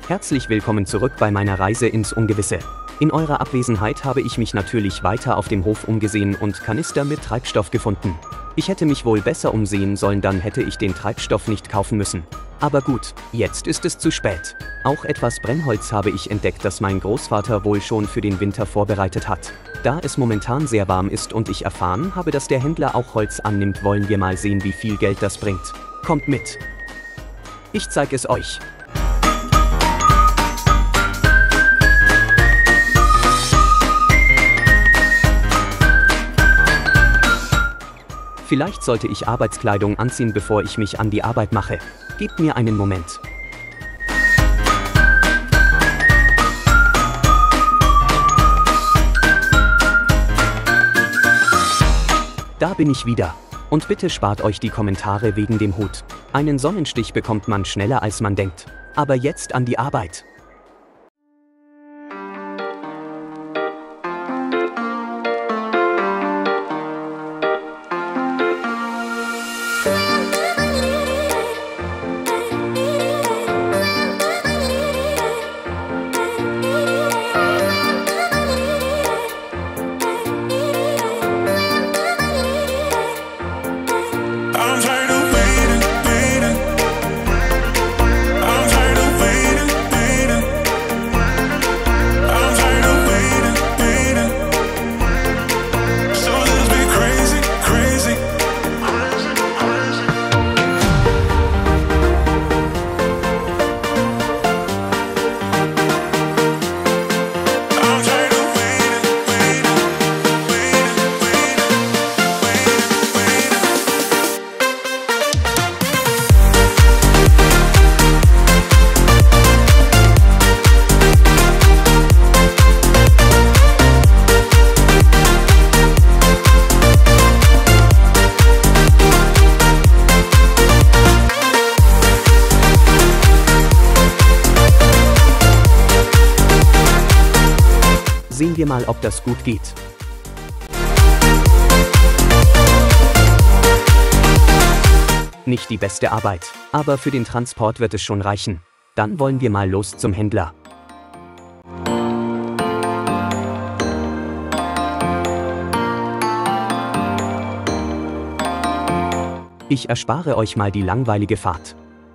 Herzlich willkommen zurück bei meiner Reise ins Ungewisse. In eurer Abwesenheit habe ich mich natürlich weiter auf dem Hof umgesehen und Kanister mit Treibstoff gefunden. Ich hätte mich wohl besser umsehen sollen, dann hätte ich den Treibstoff nicht kaufen müssen. Aber gut, jetzt ist es zu spät. Auch etwas Brennholz habe ich entdeckt, das mein Großvater wohl schon für den Winter vorbereitet hat. Da es momentan sehr warm ist und ich erfahren habe, dass der Händler auch Holz annimmt, wollen wir mal sehen, wie viel Geld das bringt. Kommt mit. Ich zeige es euch. Vielleicht sollte ich Arbeitskleidung anziehen, bevor ich mich an die Arbeit mache. Gebt mir einen Moment. Da bin ich wieder. Und bitte spart euch die Kommentare wegen dem Hut. Einen Sonnenstich bekommt man schneller als man denkt. Aber jetzt an die Arbeit. Sehen wir mal, ob das gut geht. Nicht die beste Arbeit, aber für den Transport wird es schon reichen. Dann wollen wir mal los zum Händler. Ich erspare euch mal die langweilige Fahrt.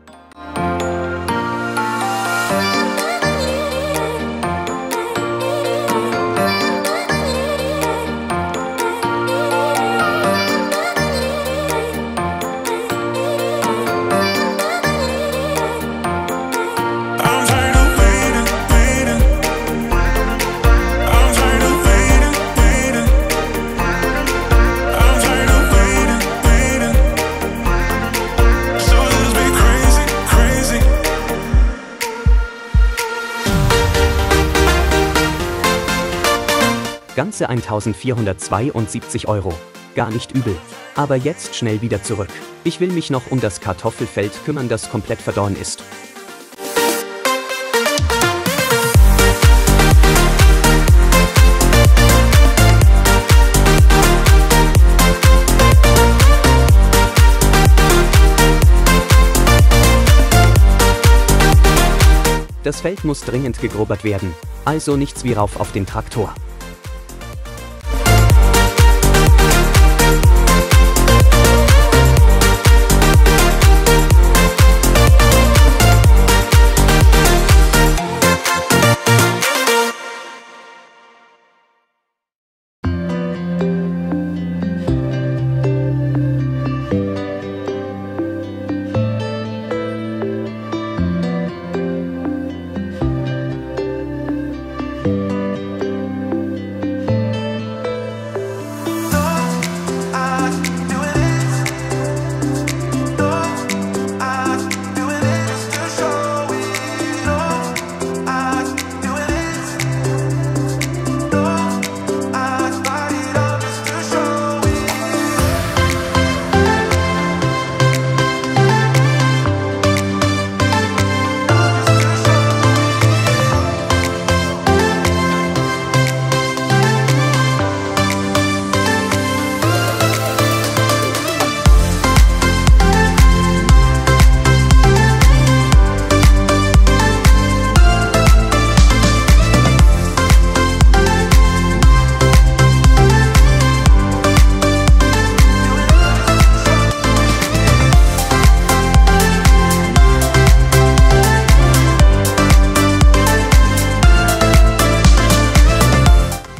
Ganze 1472 €. Gar nicht übel. Aber jetzt schnell wieder zurück. Ich will mich noch um das Kartoffelfeld kümmern, das komplett verdorren ist. Das Feld muss dringend gegrubbert werden. Also nichts wie rauf auf den Traktor.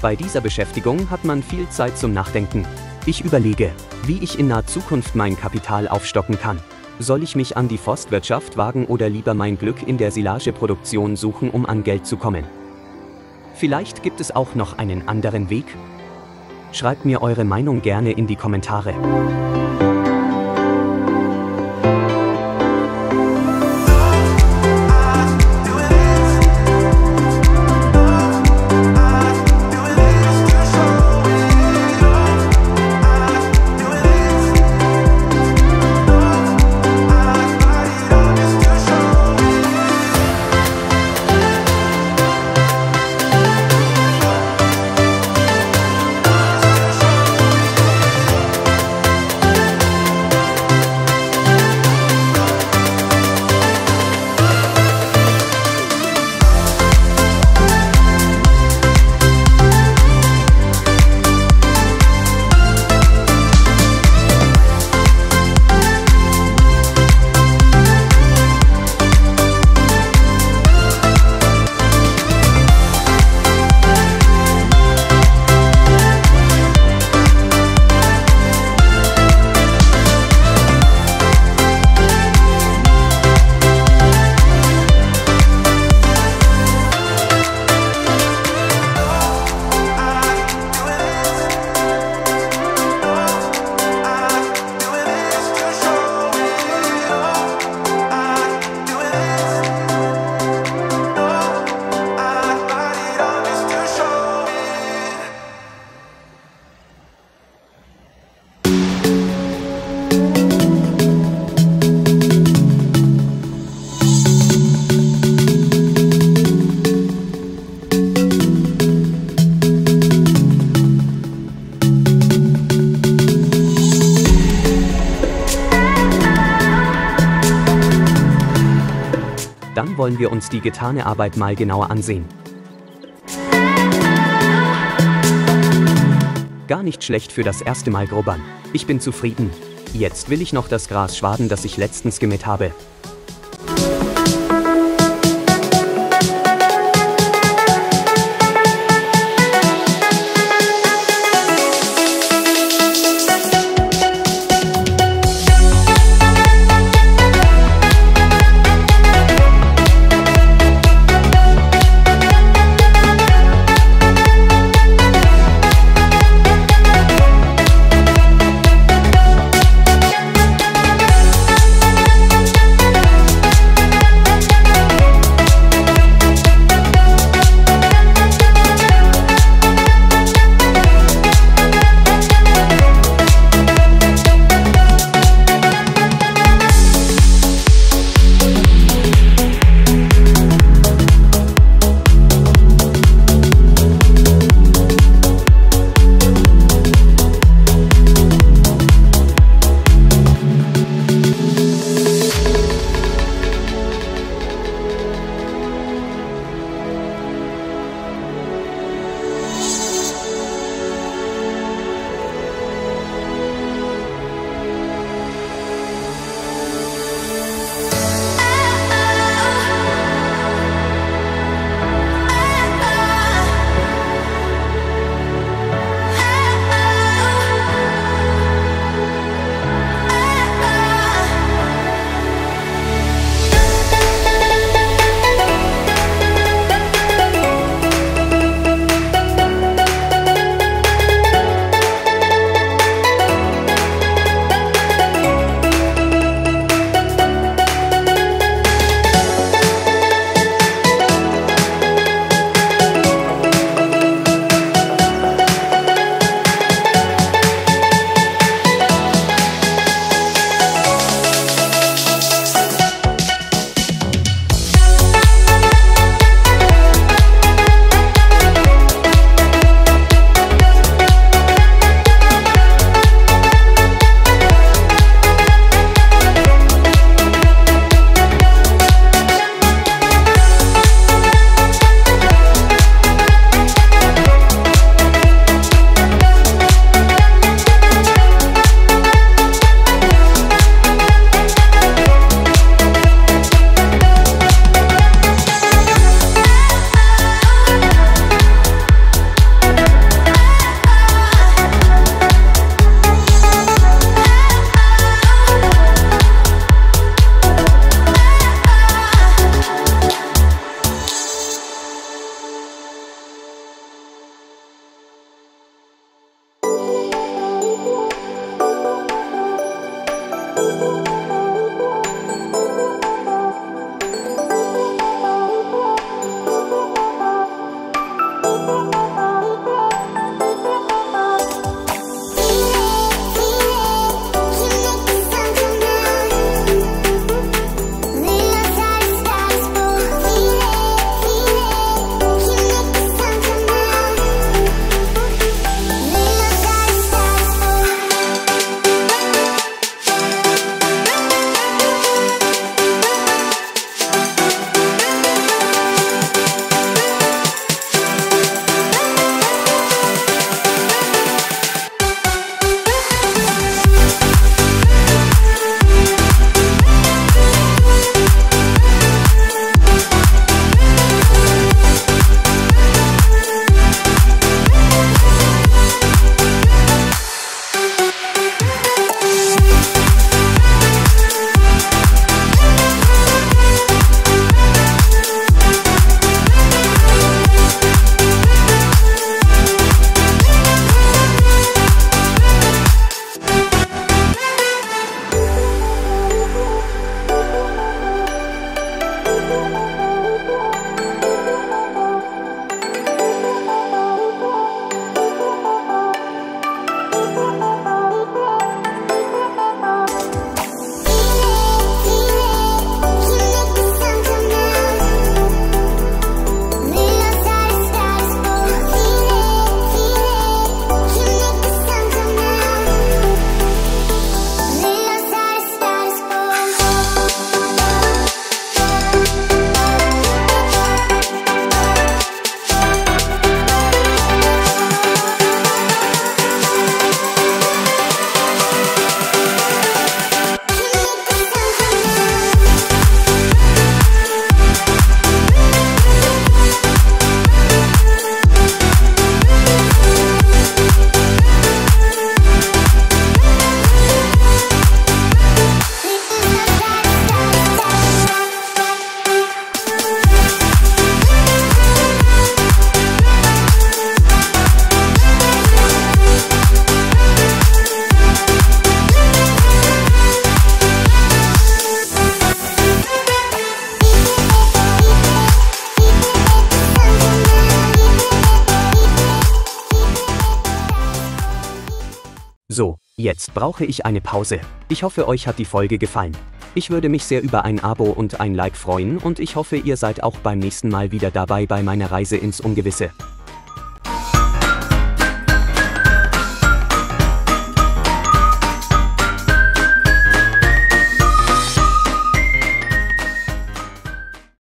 Bei dieser Beschäftigung hat man viel Zeit zum Nachdenken. Ich überlege, wie ich in naher Zukunft mein Kapital aufstocken kann. Soll ich mich an die Forstwirtschaft wagen oder lieber mein Glück in der Silageproduktion suchen, um an Geld zu kommen? Vielleicht gibt es auch noch einen anderen Weg? Schreibt mir eure Meinung gerne in die Kommentare. Dann wollen wir uns die getane Arbeit mal genauer ansehen. Gar nicht schlecht für das erste Mal grubbern. Ich bin zufrieden. Jetzt will ich noch das Gras schwaden, das ich letztens gemäht habe. So, jetzt brauche ich eine Pause. Ich hoffe, euch hat die Folge gefallen. Ich würde mich sehr über ein Abo und ein Like freuen und ich hoffe, ihr seid auch beim nächsten Mal wieder dabei bei meiner Reise ins Ungewisse.